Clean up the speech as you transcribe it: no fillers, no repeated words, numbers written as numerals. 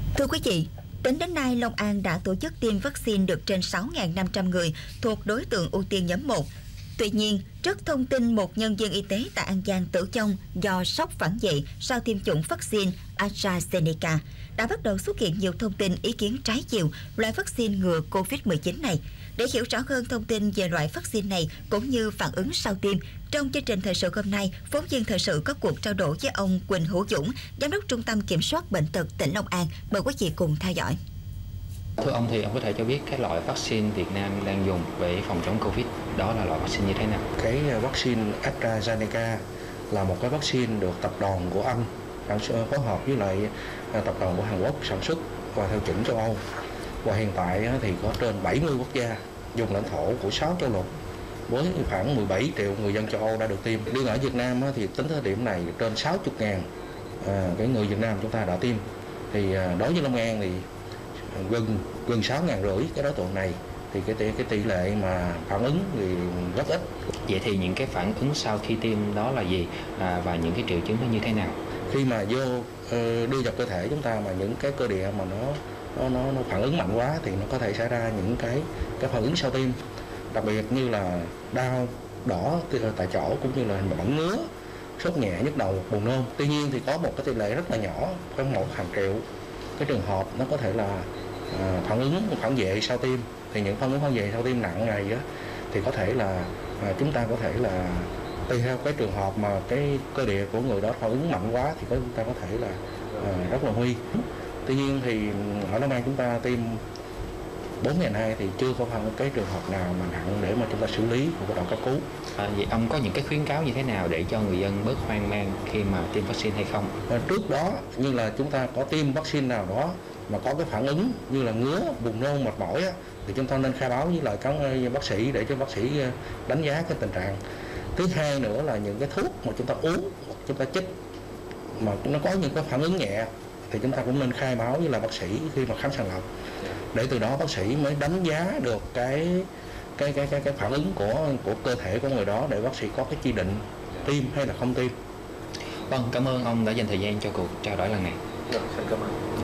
Thưa quý vị, tính đến nay, Long An đã tổ chức tiêm vaccine được trên 6.500 người thuộc đối tượng ưu tiên nhóm 1. Tuy nhiên, trước thông tin một nhân viên y tế tại An Giang tử vong do sốc phản vệ sau tiêm chủng vaccine AstraZeneca, đã bắt đầu xuất hiện nhiều thông tin ý kiến trái chiều loại vaccine ngừa COVID-19 này. Để hiểu rõ hơn thông tin về loại vaccine này cũng như phản ứng sau tiêm, trong chương trình thời sự hôm nay, phóng viên thời sự có cuộc trao đổi với ông Quỳnh Hữu Dũng, Giám đốc Trung tâm Kiểm soát Bệnh tật tỉnh Long An. Mời quý vị cùng theo dõi. Thưa ông, thì ông có thể cho biết cái loại vaccine Việt Nam đang dùng để phòng chống Covid đó là loại vaccine như thế nào? Cái vaccine AstraZeneca là một cái vaccine được tập đoàn của Anh phối hợp với lại tập đoàn của Hàn Quốc sản xuất và theo chuẩn châu Âu. Và hiện tại thì có trên 70 quốc gia dùng lãnh thổ của 6 châu lục với khoảng 17 triệu người dân châu Âu đã được tiêm. Riêng ở Việt Nam thì tính thời điểm này trên 60.000 cái người Việt Nam chúng ta đã tiêm. Thì đối với Long An thì gần 6.500 cái đối tượng này, thì cái tỷ lệ mà phản ứng thì rất ít. Vậy thì những cái phản ứng sau khi tiêm đó là gì và những cái triệu chứng nó như thế nào? Khi mà đưa vào cơ thể chúng ta mà những cái cơ địa mà nó phản ứng mạnh quá thì nó có thể xảy ra những cái phản ứng sau tiêm, đặc biệt như là đau đỏ tại chỗ cũng như là mẩn ngứa, sốt nhẹ, nhức đầu, buồn nôn. Tuy nhiên thì có một cái tỷ lệ rất là nhỏ, khoảng 1/1 triệu cái trường hợp nó có thể là phản vệ sau tiêm. Thì những phản vệ sau tiêm nặng này thì có thể là chúng ta có thể là tùy theo cái trường hợp mà cái cơ địa của người đó phản ứng mạnh quá thì chúng ta có thể là rất là nguy. Tuy nhiên thì ở Long An chúng ta tiêm 4 ngày nay thì chưa có cái trường hợp nào mà nặng để mà chúng ta xử lý một cái đoạn cấp cứu. Vậy ông có những cái khuyến cáo như thế nào để cho người dân bớt hoang mang khi mà tiêm vaccine hay không? Trước đó như là chúng ta có tiêm vaccine nào đó mà có cái phản ứng như là ngứa, buồn nôn, mệt mỏi thì chúng ta nên khai báo với lại các bác sĩ để cho bác sĩ đánh giá cái tình trạng. Thứ hai nữa là những cái thuốc mà chúng ta uống, chúng ta chích mà nó có những cái phản ứng nhẹ thì chúng ta cũng nên khai báo với lại bác sĩ khi mà khám sàng lọc, để từ đó bác sĩ mới đánh giá được cái phản ứng của cơ thể của người đó để bác sĩ có cái chỉ định tiêm hay là không tiêm. Vâng, cảm ơn ông đã dành thời gian cho cuộc trao đổi lần này. Xin cảm ơn.